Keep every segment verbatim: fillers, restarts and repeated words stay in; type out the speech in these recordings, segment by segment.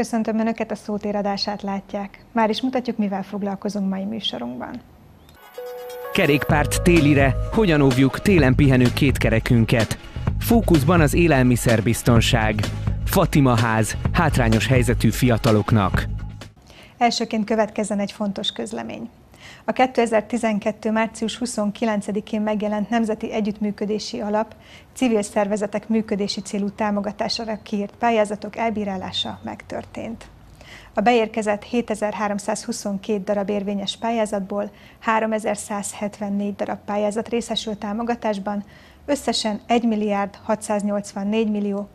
Köszöntöm Önöket, a Szótér adását látják. Már is mutatjuk, mivel foglalkozunk mai műsorunkban. Kerékpárt télire, hogyan óvjuk télen pihenő kétkerekünket. Fókuszban az élelmiszerbiztonság. Fatima ház, hátrányos helyzetű fiataloknak. Elsőként következzen egy fontos közlemény. A kétezer-tizenkettő. március huszonkilencedikén megjelent Nemzeti Együttműködési Alap civil szervezetek működési célú támogatására kiírt pályázatok elbírálása megtörtént. A beérkezett hétezer-háromszázhuszonkettő darab érvényes pályázatból háromezer-százhetvennégy darab pályázat részesült támogatásban, összesen egy milliárd hatszáznyolcvannégy millió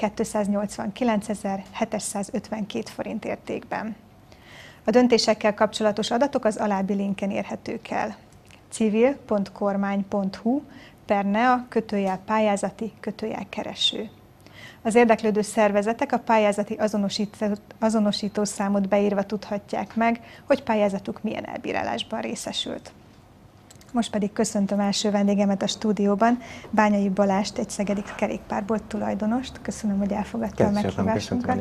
kétszáznyolcvankilencezer-hétszázötvenkét forint értékben. A döntésekkel kapcsolatos adatok az alábbi linken érhetők el: civil pont kormány pont hu per nea kötőjel pályázati kötőjel kereső. Az érdeklődő szervezetek a pályázati azonosító, azonosítószámot beírva tudhatják meg, hogy pályázatuk milyen elbírálásban részesült. Most pedig köszöntöm első vendégemet a stúdióban, Bányai Balást, egy szegedi kerékpárbolt tulajdonost. Köszönöm, hogy elfogadta a meghívásunkat.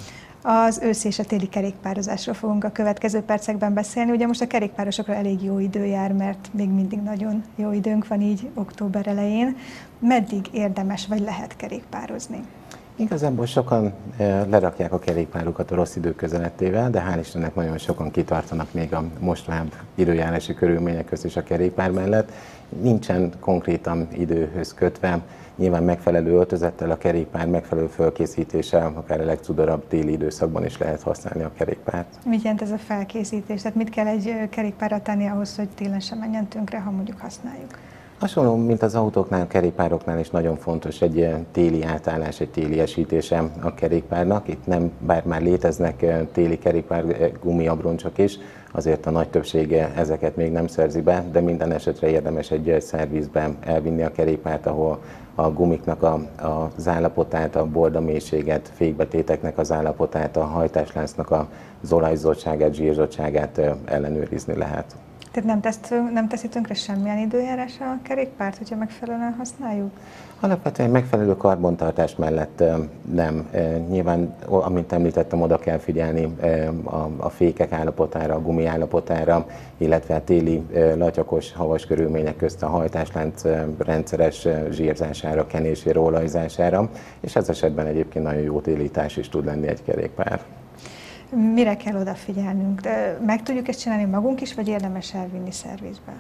Az őszi és a téli kerékpározásról fogunk a következő percekben beszélni. Ugye most a kerékpárosokra elég jó idő jár, mert még mindig nagyon jó időnk van így október elején. Meddig érdemes vagy lehet kerékpározni? Igazából sokan lerakják a kerékpárukat a rossz idő közelettével, de hál' Istennek nagyon sokan kitartanak még a mostohább időjárási körülmények közt is a kerékpár mellett. Nincsen konkrétan időhöz kötve, nyilván megfelelő öltözettel, a kerékpár megfelelő fölkészítéssel, akár a legcudarabb téli időszakban is lehet használni a kerékpárt. Mit jelent ez a felkészítés? Tehát mit kell egy kerékpárra tenni ahhoz, hogy télen sem menjen tönkre, ha mondjuk használjuk? Hasonló, mint az autóknál, a kerékpároknál is nagyon fontos egy téli átállás, egy téli esítése a kerékpárnak. Itt nem, bár már léteznek téli kerékpár gumiabroncsok is, azért a nagy többsége ezeket még nem szerzi be, de minden esetre érdemes egy szervizbe elvinni a kerékpárt, ahol a gumiknak a, a, az állapotát, a bordamélységet, fékbetéteknek az állapotát, a hajtásláncnak az olajzottságát, zsírzottságát ellenőrizni lehet. Tehát nem, tesz, nem teszi tönkre semmilyen időjárás a kerékpárt, hogyha megfelelően használjuk? Alapvetően megfelelő karbantartás mellett nem. Nyilván, amint említettem, oda kell figyelni a fékek állapotára, a gumi állapotára, illetve a téli latyakos, havas körülmények közt a hajtáslánc rendszeres zsírzására, kenésére, olajzására, és ez esetben egyébként nagyon jó télítás is tud lenni egy kerékpár. Mire kell odafigyelnünk? De meg tudjuk ezt csinálni magunk is, vagy érdemes elvinni szervizbe?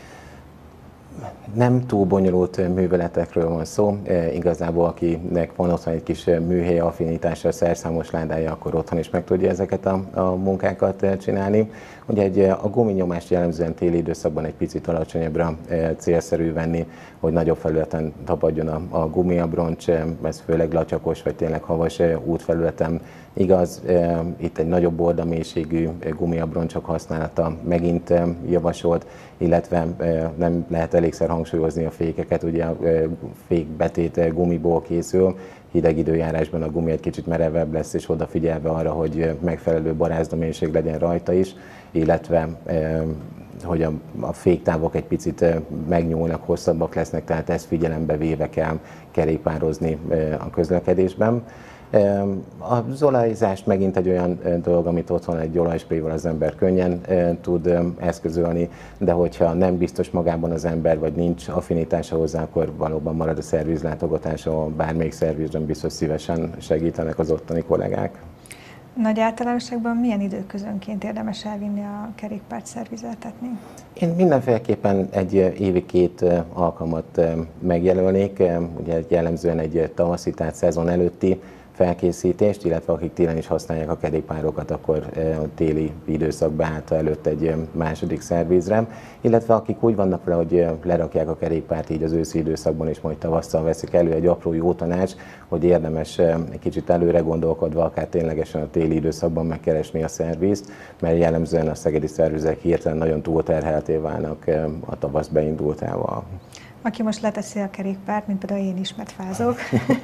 Nem túl bonyolult műveletekről van szó. E, igazából akinek van otthon egy kis műhely affinitása, szerszámos ládája, akkor otthon is meg tudja ezeket a, a munkákat csinálni. Ugye egy, a guminyomást jellemzően téli időszakban egy picit alacsonyabbra e, célszerű venni, hogy nagyobb felületen tapadjon a, a gumiabroncs, ez főleg latyakos vagy tényleg havas útfelületen igaz. E, itt egy nagyobb bordamélységű gumiabroncsok használata megint e, javasolt, illetve e, nem lehet elégszer hangsúlyozni a fékeket, ugye a fékbetét gumiból készül, hideg időjárásban a gumi egy kicsit merevebb lesz, és odafigyelve arra, hogy megfelelő barázdomélység legyen rajta is, illetve hogy a, a féktávok egy picit megnyúlnak, hosszabbak lesznek, tehát ezt figyelembe véve kell kerékpározni a közlekedésben. Az olajzás megint egy olyan dolog, amit otthon egy olajsprével az ember könnyen tud eszközölni, de hogyha nem biztos magában az ember, vagy nincs affinitása hozzá, akkor valóban marad a szervizlátogatás, ahol bármelyik szervizben biztos szívesen segítenek az ottani kollégák. Nagy általánosságban milyen időközönként érdemes elvinni a kerékpárt szervizeltetni? Én mindenféleképpen egy évi két alkalmat megjelölnék, ugye jellemzően egy tavaszi, tehát szezon előtti felkészítést, illetve akik télen is használják a kerékpárokat, akkor a téli időszak beállta előtt egy második szervizre, illetve akik úgy vannak vele, hogy lerakják a kerékpárt így az őszi időszakban, és majd tavasszal veszik elő, egy apró jó tanács, hogy érdemes egy kicsit előre gondolkodva, akár ténylegesen a téli időszakban megkeresni a szervizt, mert jellemzően a szegedi szervizek hirtelen nagyon túlterhelté válnak a tavasz beindultával. aki most leteszi a kerékpárt, mint például én is, mert fázok.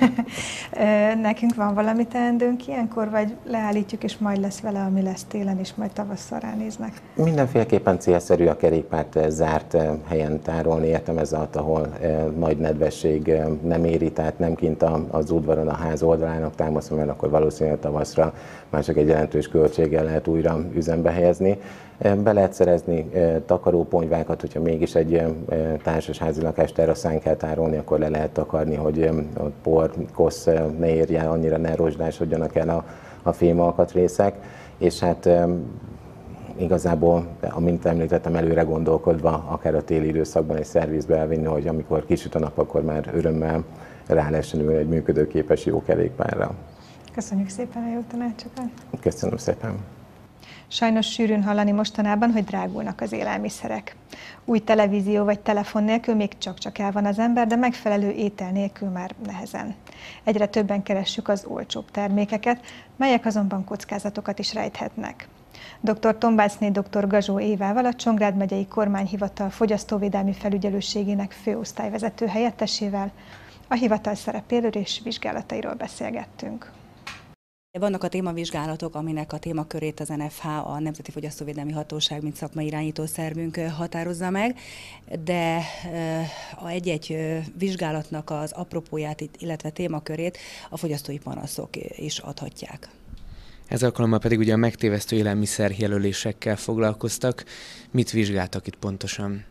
Nekünk van valami teendőnk ilyenkor, vagy leállítjuk, és majd lesz vele, ami lesz télen, és majd tavasszal ránéznek? Mindenféleképpen célszerű a kerékpárt zárt helyen tárolni, értem ez alatt, ahol nagy nedvesség nem éri, tehát nem kint az udvaron a ház oldalának támaszom, mert akkor valószínűleg tavaszra már csak egy jelentős költséggel lehet újra üzembe helyezni. Be lehet szerezni takaróponyvákat, hogyha mégis egy társasházi lakás teraszán kell tárolni, akkor le lehet takarni, hogy a por, kosz ne érje, annyira ne rozsdásodjanak el a, a fémalkatrészek. És hát igazából, amint említettem, előre gondolkodva, akár a téli időszakban egy szervizbe elvinni, hogy amikor kisüt a nap, akkor már örömmel rá lehessen ülni egy működőképes jó kerékpárra. Köszönjük szépen a jó tanácsokat! Köszönöm szépen! Sajnos sűrűn hallani mostanában, hogy drágulnak az élelmiszerek. Új televízió vagy telefon nélkül még csak-csak el van az ember, de megfelelő étel nélkül már nehezen. Egyre többen keressük az olcsóbb termékeket, melyek azonban kockázatokat is rejthetnek. dr. Tombászné dr. Gazsó Évával, a Csongrád megyei kormányhivatal fogyasztóvédelmi felügyelőségének főosztályvezető helyettesével a hivatal szerepéről és vizsgálatairól beszélgettünk. Vannak a témavizsgálatok, aminek a témakörét az en ef há, a Nemzeti Fogyasztóvédelmi Hatóság, mint szakmai irányító szervünk határozza meg, de a egy-egy vizsgálatnak az apropóját, illetve témakörét a fogyasztói panaszok is adhatják. Ez alkalommal pedig ugye a megtévesztő élelmiszer jelölésekkel foglalkoztak. Mit vizsgáltak itt pontosan?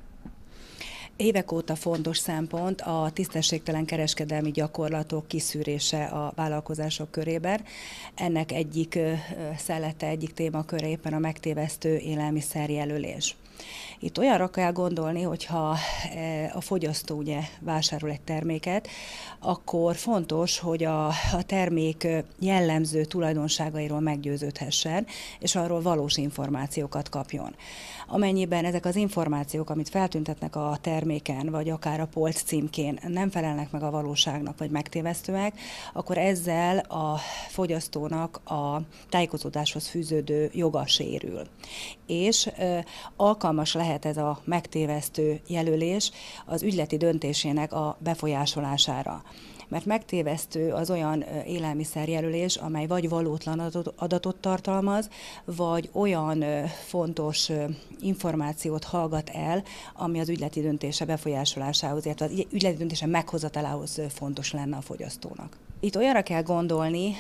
Évek óta fontos szempont a tisztességtelen kereskedelmi gyakorlatok kiszűrése a vállalkozások körében. Ennek egyik szellete, egyik témaköre éppen a megtévesztő élelmiszerjelölés. Itt olyanra kell gondolni, hogyha a fogyasztó ugye vásárol egy terméket, akkor fontos, hogy a, a termék jellemző tulajdonságairól meggyőződhessen, és arról valós információkat kapjon. Amennyiben ezek az információk, amit feltüntetnek a terméken, vagy akár a polc címkén nem felelnek meg a valóságnak, vagy megtévesztőek, akkor ezzel a fogyasztónak a tájékozódáshoz fűződő joga sérül. És e, alkalmas lehet ez a megtévesztő jelölés az ügyleti döntésének a befolyásolására. Mert megtévesztő az olyan élelmiszerjelölés, amely vagy valótlan adatot tartalmaz, vagy olyan fontos információt hallgat el, ami az ügyleti döntése befolyásolásához, illetve az ügyleti döntése meghozatalához fontos lenne a fogyasztónak. Itt olyanra kell gondolni,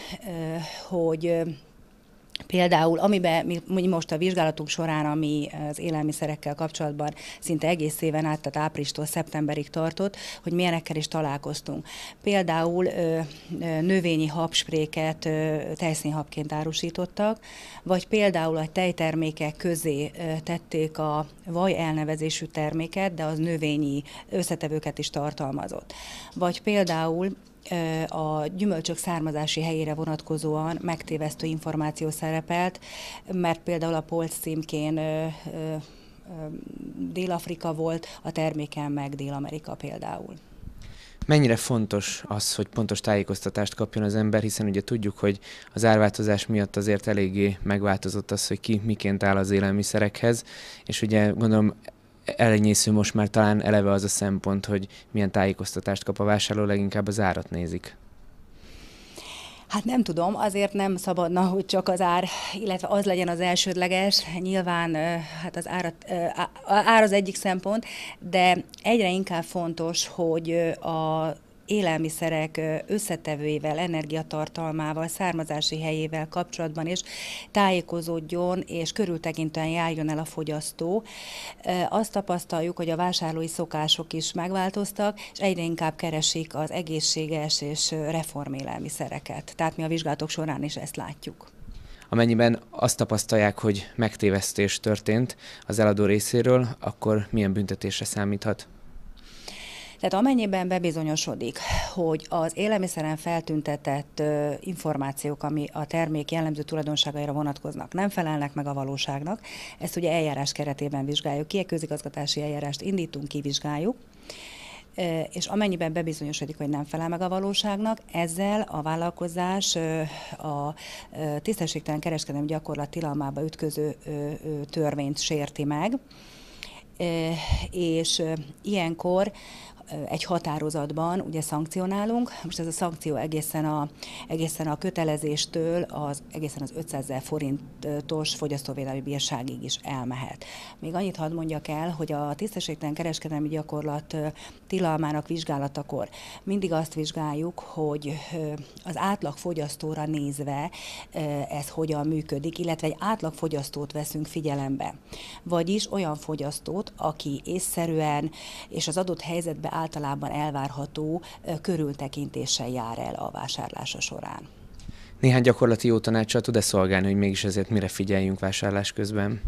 hogy például, amiben mi most a vizsgálatunk során, ami az élelmiszerekkel kapcsolatban szinte egész éven át, tehát áprilistól szeptemberig tartott, hogy milyenekkel is találkoztunk. Például növényi habspréket tejszínhabként árusítottak, vagy például a tejtermékek közé tették a vaj elnevezésű terméket, de az növényi összetevőket is tartalmazott. Vagy például a gyümölcsök származási helyére vonatkozóan megtévesztő információ szerepelt, mert például a polc címkén Dél-Afrika volt, a terméken meg Dél-Amerika például. Mennyire fontos az, hogy pontos tájékoztatást kapjon az ember, hiszen ugye tudjuk, hogy az árváltozás miatt azért eléggé megváltozott az, hogy ki miként áll az élelmiszerekhez, és ugye gondolom elenyésző most már talán eleve az a szempont, hogy milyen tájékoztatást kap a vásárló, leginkább az árat nézik. Hát nem tudom, azért nem szabadna, hogy csak az ár, illetve az legyen az elsődleges. Nyilván hát az árat, ár az egyik szempont, de egyre inkább fontos, hogy a élelmiszerek összetevőivel, energiatartalmával, származási helyével kapcsolatban is tájékozódjon és körültekintően járjon el a fogyasztó. Azt tapasztaljuk, hogy a vásárlói szokások is megváltoztak, és egyre inkább keresik az egészséges és reformélelmiszereket. Tehát mi a vizsgálatok során is ezt látjuk. Amennyiben azt tapasztalják, hogy megtévesztés történt az eladó részéről, akkor milyen büntetésre számíthat? Tehát amennyiben bebizonyosodik, hogy az élelmiszeren feltüntetett uh, információk, ami a termék jellemző tulajdonságaira vonatkoznak, nem felelnek meg a valóságnak, ezt ugye eljárás keretében vizsgáljuk ki, egy közigazgatási eljárást indítunk, kivizsgáljuk, uh, és amennyiben bebizonyosodik, hogy nem felel meg a valóságnak, ezzel a vállalkozás uh, a uh, tisztességtelen kereskedelmi gyakorlat tilalmába ütköző uh, uh, törvényt sérti meg, uh, és uh, ilyenkor egy határozatban ugye szankcionálunk. Most ez a szankció egészen a, egészen a kötelezéstől az, egészen az ötszázezer forintos fogyasztóvédelmi bírságig is elmehet. Még annyit hadd mondjak el, hogy a tisztességtelen kereskedelmi gyakorlat tilalmának vizsgálatakor mindig azt vizsgáljuk, hogy az átlagfogyasztóra nézve ez hogyan működik, illetve egy átlagfogyasztót veszünk figyelembe. Vagyis olyan fogyasztót, aki észszerűen és az adott helyzetbe általában elvárható körültekintéssel jár el a vásárlása során. Néhány gyakorlati jó tanácssal tud-e szolgálni, hogy mégis ezért mire figyeljünk vásárlás közben?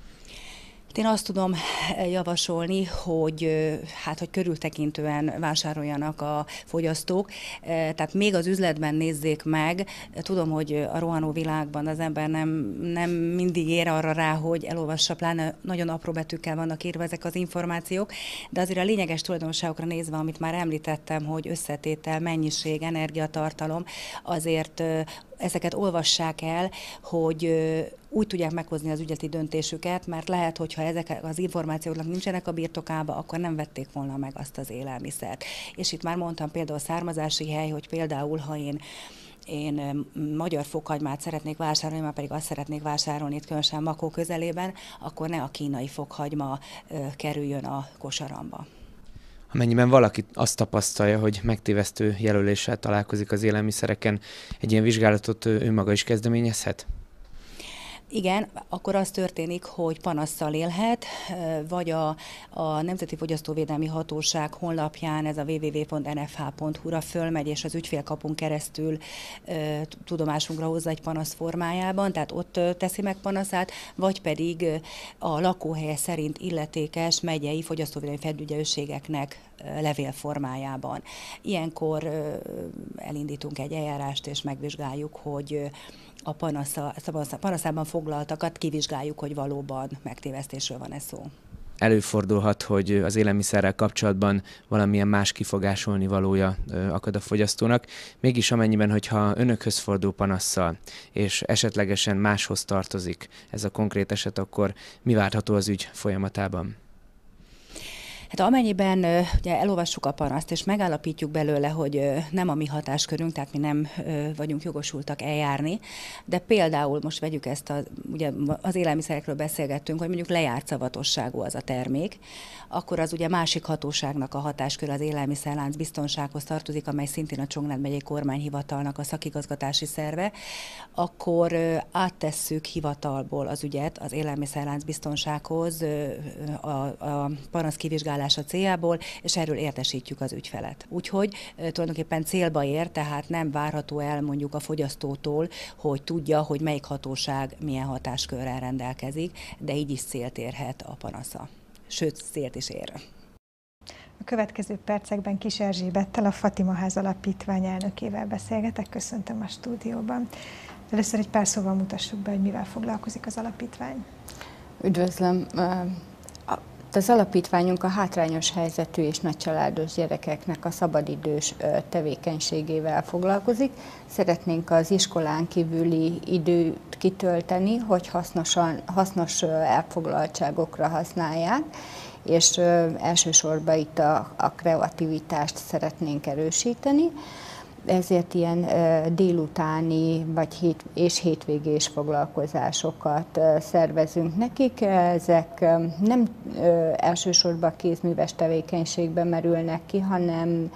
Én azt tudom javasolni, hogy, hát, hogy körültekintően vásároljanak a fogyasztók, tehát még az üzletben nézzék meg. Tudom, hogy a rohanó világban az ember nem, nem mindig ér arra rá, hogy elolvassa, pláne nagyon apró betűkkel vannak írva ezek az információk, de azért a lényeges tulajdonságokra nézve, amit már említettem, hogy összetétel, mennyiség, energiatartalom, azért ezeket olvassák el, hogy úgy tudják meghozni az ügyeti döntésüket, mert lehet, hogyha ezek az információknak nincsenek a birtokába, akkor nem vették volna meg azt az élelmiszert. És itt már mondtam például a származási hely, hogy például, ha én én magyar fokhagymát szeretnék vásárolni, már pedig azt szeretnék vásárolni itt különösen Makó közelében, akkor ne a kínai fokhagyma kerüljön a kosaramba. Amennyiben valaki azt tapasztalja, hogy megtévesztő jelöléssel találkozik az élelmiszereken, egy ilyen vizsgálatot ő maga is kezdeményezhet? Igen, akkor az történik, hogy panasszal élhet, vagy a, a Nemzeti Fogyasztóvédelmi Hatóság honlapján, ez a double-u double-u double-u pont en ef há pont hu-ra fölmegy, és az ügyfélkapun keresztül e, tudomásunkra hozza egy panasz formájában, tehát ott teszi meg panaszát, vagy pedig a lakóhelye szerint illetékes megyei fogyasztóvédelmi felügyelőségeknek levél formájában. Ilyenkor elindítunk egy eljárást, és megvizsgáljuk, hogy a panasza, panaszában foglaltakat kivizsgáljuk, hogy valóban megtévesztésről van-e szó. Előfordulhat, hogy az élelmiszerrel kapcsolatban valamilyen más kifogásolni valója akad a fogyasztónak. Mégis amennyiben, hogyha önökhöz fordul panasszal, és esetlegesen máshoz tartozik ez a konkrét eset, akkor mi várható az ügy folyamatában? Hát amennyiben ugye elolvassuk a panaszt, és megállapítjuk belőle, hogy nem a mi hatáskörünk, tehát mi nem vagyunk jogosultak eljárni, de például most vegyük ezt, a, ugye az élelmiszerekről beszélgettünk, hogy mondjuk lejárt szavatosságú az a termék, akkor az ugye másik hatóságnak a hatáskör, az élelmiszerlánc biztonsághoz tartozik, amely szintén a Csongrád megyei kormányhivatalnak a szakigazgatási szerve, akkor áttesszük hivatalból az ügyet az élelmiszerlánc biztonsághoz a, a panasz kivizsgálása céljából, és erről értesítjük az ügyfelet. Úgyhogy tulajdonképpen célba ér, tehát nem várható el mondjuk a fogyasztótól, hogy tudja, hogy melyik hatóság milyen hatáskörrel rendelkezik, de így is célt érhet a panasza. Sőt, célt is ér. A következő percekben Kis Erzsébettel, a Fatima Ház Alapítvány elnökével beszélgetek. Köszöntöm a stúdióban. Először egy pár szóval mutassuk be, hogy mivel foglalkozik az alapítvány. Üdvözlöm! Az alapítványunk a hátrányos helyzetű és nagycsaládos gyerekeknek a szabadidős tevékenységével foglalkozik. Szeretnénk az iskolán kívüli időt kitölteni, hogy hasznosan, hasznos elfoglaltságokra használják, és elsősorban itt a, a kreativitást szeretnénk erősíteni. Ezért ilyen délutáni vagy hét, és hétvégés foglalkozásokat szervezünk nekik. Ezek nem elsősorban kézműves tevékenységben merülnek ki, hanem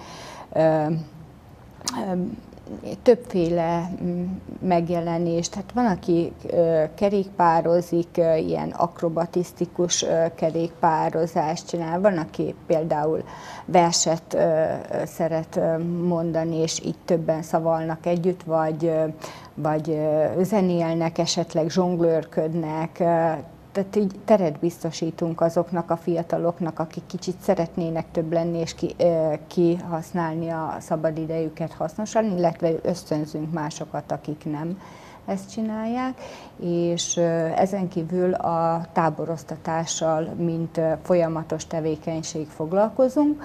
többféle megjelenés. Tehát van, aki kerékpározik, ilyen akrobatisztikus kerékpározást csinál, van, aki például verset szeret mondani, és így többen szavalnak együtt, vagy, vagy zenélnek, esetleg zsonglőrködnek. Tehát így teret biztosítunk azoknak a fiataloknak, akik kicsit szeretnének több lenni, és kihasználni ki a szabadidejüket hasznosan, illetve ösztönzünk másokat, akik nem ezt csinálják. És ezen kívül a táboroztatással, mint folyamatos tevékenység foglalkozunk.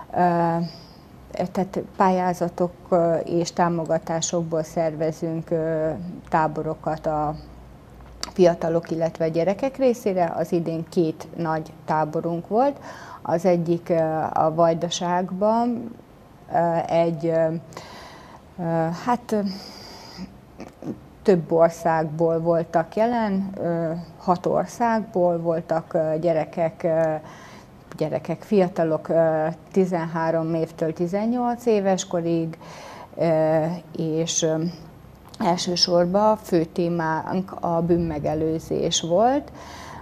Tehát pályázatok és támogatásokból szervezünk táborokat a fiatalok, illetve gyerekek részére. Az idén két nagy táborunk volt. Az egyik a Vajdaságban egy, hát több országból voltak jelen, hat országból voltak gyerekek, gyerekek, fiatalok tizenhárom évtől tizennyolc éves korig, és elsősorban fő témánk a bűnmegelőzés volt,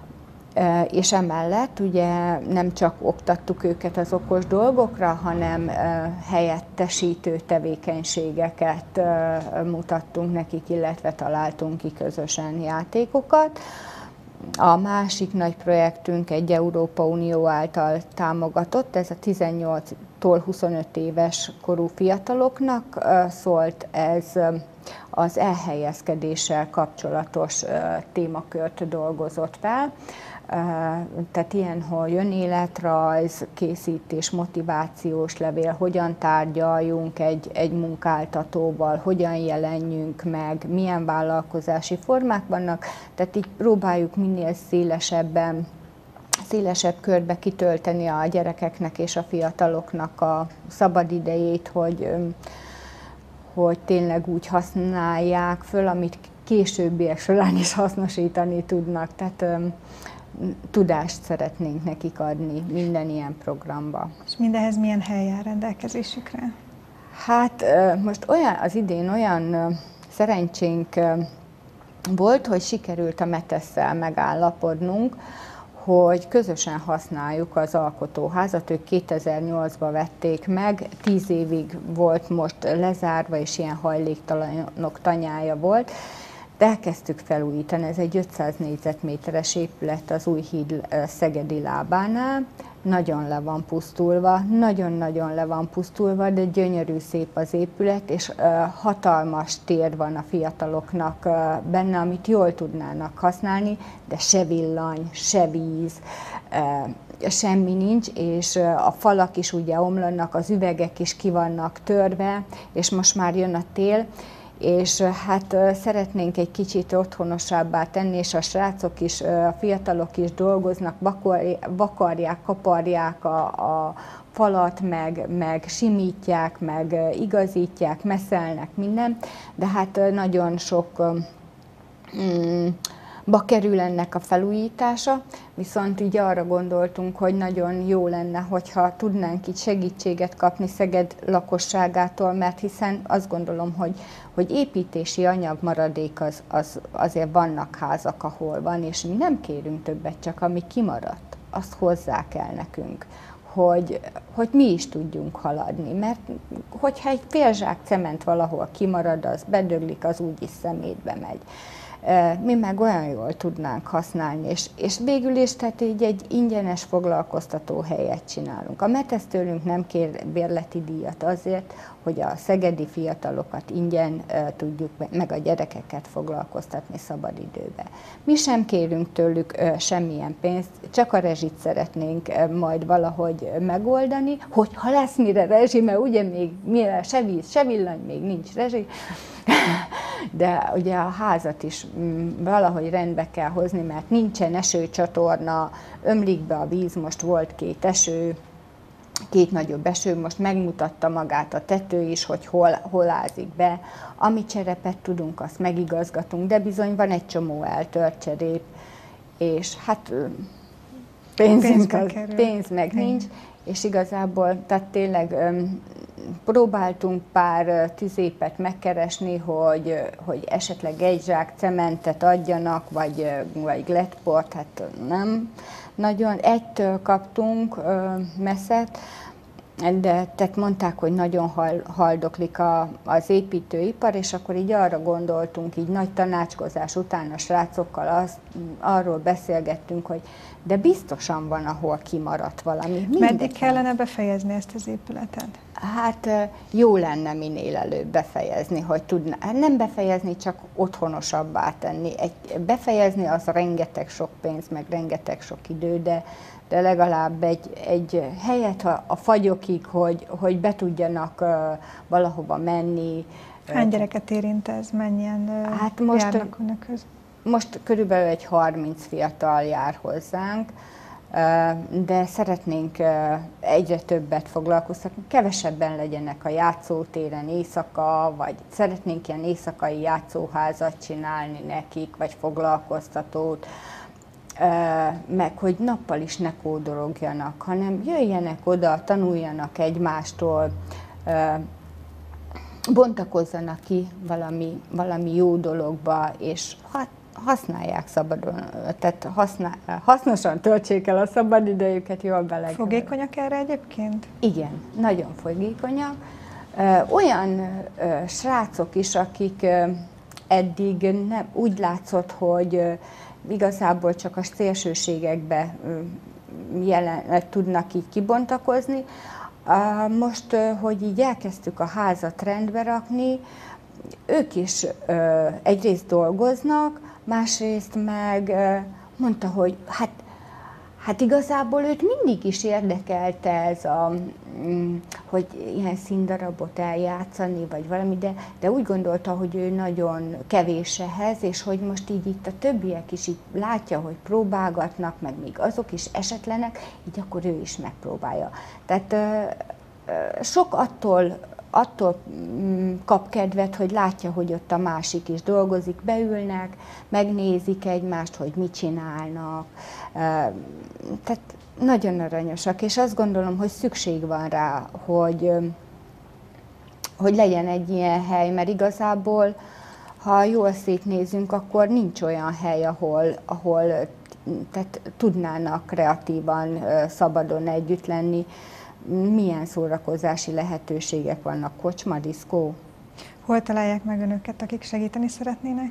és emellett ugye nem csak oktattuk őket az okos dolgokra, hanem helyettesítő tevékenységeket mutattunk nekik, illetve találtunk ki közösen játékokat. A másik nagy projektünk egy Európa Unió által támogatott, ez a tizennyolctól huszonöt éves korú fiataloknak szólt, ez az elhelyezkedéssel kapcsolatos témakört dolgozott fel. Tehát ilyen, hogy önéletrajz, készítés, motivációs levél, hogyan tárgyaljunk egy, egy munkáltatóval, hogyan jelenjünk meg, milyen vállalkozási formák vannak. Tehát így próbáljuk minél szélesebben, szélesebb körbe kitölteni a gyerekeknek és a fiataloknak a szabadidejét, hogy, hogy tényleg úgy használják föl, amit későbbiek során is hasznosítani tudnak. Tehát tudást szeretnénk nekik adni minden ilyen programba. És mindehez milyen hely áll rendelkezésükre? Hát most olyan, az idén olyan szerencsénk volt, hogy sikerült a Metesszel megállapodnunk, hogy közösen használjuk az alkotóházat. Ők kétezer-nyolcban vették meg, tíz évig volt most lezárva, és ilyen hajléktalanok tanyája volt. De elkezdtük felújítani, ez egy ötszáz négyzetméteres épület az új híd szegedi lábánál, nagyon le van pusztulva, nagyon-nagyon le van pusztulva, de gyönyörű szép az épület, és uh, hatalmas tér van a fiataloknak uh, benne, amit jól tudnának használni, de se villany, se víz, uh, semmi nincs, és uh, a falak is ugye omlanak, az üvegek is ki vannak törve, és most már jön a tél, és hát szeretnénk egy kicsit otthonosabbá tenni, és a srácok is, a fiatalok is dolgoznak, vakarják, kaparják a, a falat, meg, meg simítják, meg igazítják, messzelnek, minden, de hát nagyon sok mm, ba kerül ennek a felújítása, viszont így arra gondoltunk, hogy nagyon jó lenne, hogyha tudnánk itt segítséget kapni Szeged lakosságától, mert hiszen azt gondolom, hogy, hogy építési anyagmaradék az, az, azért vannak házak, ahol van, és mi nem kérünk többet, csak ami kimaradt, azt hozzá kell nekünk, hogy, hogy mi is tudjunk haladni, mert hogyha egy fél zsák cement valahol kimarad, az bedöglik, az úgyis szemétbe megy. Mi meg olyan jól tudnánk használni, és, és végül is tehát így egy ingyenes foglalkoztató helyet csinálunk. A Metesz tőlünk nem kér bérleti díjat azért, hogy a szegedi fiatalokat ingyen uh, tudjuk, meg a gyerekeket foglalkoztatni szabadidőbe. Mi sem kérünk tőlük uh, semmilyen pénzt, csak a rezsit szeretnénk uh, majd valahogy megoldani, hogyha lesz mire rezsi, mert ugye még mire se víz, se villany, még nincs rezsi, de ugye a házat is valahogy rendbe kell hozni, mert nincsen esőcsatorna, ömlik be a víz, most volt két eső, két nagyobb eső, most megmutatta magát a tető is, hogy hol, hol ázik be. Ami cserepet tudunk, azt megigazgatunk, de bizony van egy csomó eltört cserép, és hát pénzünk az, pénz meg nincs, és igazából, tehát tényleg próbáltunk pár tüzépet megkeresni, hogy, hogy esetleg egy zsák cementet adjanak, vagy, vagy glettport, hát nem nagyon. Egytől kaptunk messzet, de tehát mondták, hogy nagyon hal, haldoklik a, az építőipar, és akkor így arra gondoltunk, így nagy tanácskozás után a srácokkal azt, arról beszélgettünk, hogy de biztosan van, ahol kimaradt valami. Meddig kellene befejezni ezt az épületet? Hát jó lenne minél előbb befejezni, hogy tudná. Nem befejezni, csak otthonosabbá tenni. Egy, befejezni az rengeteg sok pénz, meg rengeteg sok idő, de, de legalább egy, egy helyet a, a fagyokig, hogy, hogy be tudjanak uh, valahova menni. Hány gyereket érint ez? Mennyien uh, hát most, járnak önökhöz? most körülbelül egy harminc fiatal jár hozzánk, de szeretnénk egyre többet foglalkoztatni, kevesebben legyenek a játszótéren éjszaka, vagy szeretnénk ilyen éjszakai játszóházat csinálni nekik, vagy foglalkoztatót, meg hogy nappal is ne kódologjanak, hanem jöjjenek oda, tanuljanak egymástól, bontakozzanak ki valami, valami jó dologba, és használják szabadon, tehát használ, hasznosan töltsék el a szabadidejüket, jól bele. Fogékonyak erre egyébként? Igen, nagyon fogékonyak. Olyan srácok is, akik eddig nem, úgy látszott, hogy igazából csak a szélsőségekbe jelen, tudnak így kibontakozni. Most, hogy így elkezdtük a házat rendbe rakni, ők is egyrészt dolgoznak, másrészt meg mondta, hogy hát, hát igazából őt mindig is érdekelte ez a, hogy ilyen színdarabot eljátszani, vagy valami, de, de úgy gondolta, hogy ő nagyon kevés ehhez, és hogy most így itt a többiek is így látja, hogy próbálgatnak, meg még azok is esetlenek, így akkor ő is megpróbálja. Tehát sok attól, attól kap kedvet, hogy látja, hogy ott a másik is dolgozik, beülnek, megnézik egymást, hogy mit csinálnak. Tehát nagyon aranyosak, és azt gondolom, hogy szükség van rá, hogy, hogy legyen egy ilyen hely, mert igazából, ha jól szétnézünk, akkor nincs olyan hely, ahol, ahol tehát tudnának kreatívan, szabadon együtt lenni. Milyen szórakozási lehetőségek vannak, kocsma, diszkó? Hol találják meg önöket, akik segíteni szeretnének?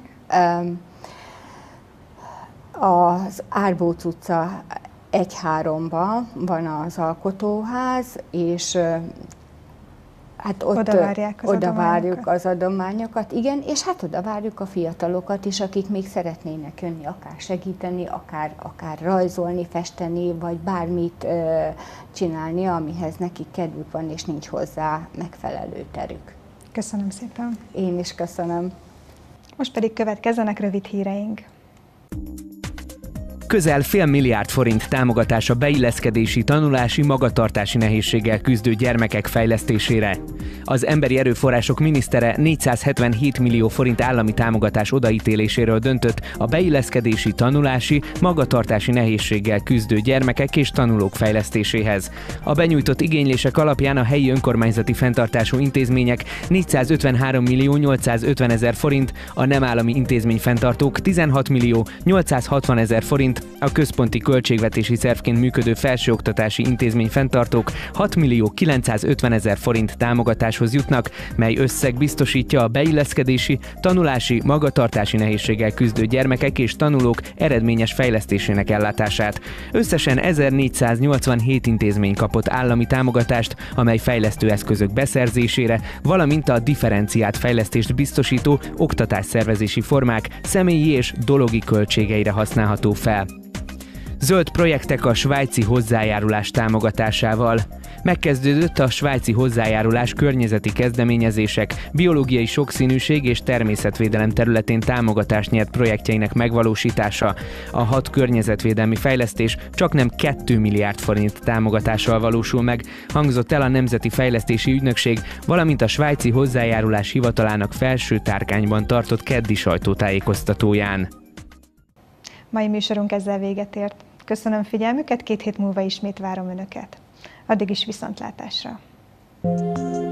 Az Árbóc utca egy háromban van az alkotóház, és hát ott oda várják az, oda adományokat. várjuk az adományokat, igen, és hát oda várjuk a fiatalokat is, akik még szeretnének jönni, akár segíteni, akár, akár rajzolni, festeni, vagy bármit ö, csinálni, amihez nekik kedvük van, és nincs hozzá megfelelő terük. Köszönöm szépen. Én is köszönöm. Most pedig következzenek rövid híreink. Közel fél milliárd forint támogatás a beilleszkedési, tanulási, magatartási nehézséggel küzdő gyermekek fejlesztésére. Az Emberi Erőforrások minisztere négyszázhetvenhét millió forint állami támogatás odaítéléséről döntött a beilleszkedési, tanulási, magatartási nehézséggel küzdő gyermekek és tanulók fejlesztéséhez. A benyújtott igénylések alapján a helyi önkormányzati fenntartású intézmények négyszázötvenhárom millió nyolcszázötven ezer forint, a nem állami intézményfenntartók tizenhat millió nyolcszázhatvan ezer forint, a központi költségvetési szervként működő felsőoktatási intézmény fenntartók hat millió kilencszázötven ezer forint támogatáshoz jutnak, mely összeg biztosítja a beilleszkedési, tanulási, magatartási nehézséggel küzdő gyermekek és tanulók eredményes fejlesztésének ellátását. Összesen ezernégyszáznyolcvanhét intézmény kapott állami támogatást, amely fejlesztő eszközök beszerzésére, valamint a differenciált fejlesztést biztosító oktatásszervezési formák személyi és dologi költségeire használható fel. Zöld projektek a svájci hozzájárulás támogatásával. Megkezdődött a svájci hozzájárulás környezeti kezdeményezések, biológiai sokszínűség és természetvédelem területén támogatást nyert projektjeinek megvalósítása. A hat környezetvédelmi fejlesztés csaknem két milliárd forint támogatással valósul meg, hangzott el a Nemzeti Fejlesztési Ügynökség, valamint a svájci hozzájárulás hivatalának felső tárkányban tartott keddi sajtótájékoztatóján. Mai műsorunk ezzel véget ért. Köszönöm figyelmüket, két hét múlva ismét várom Önöket. Addig is viszontlátásra!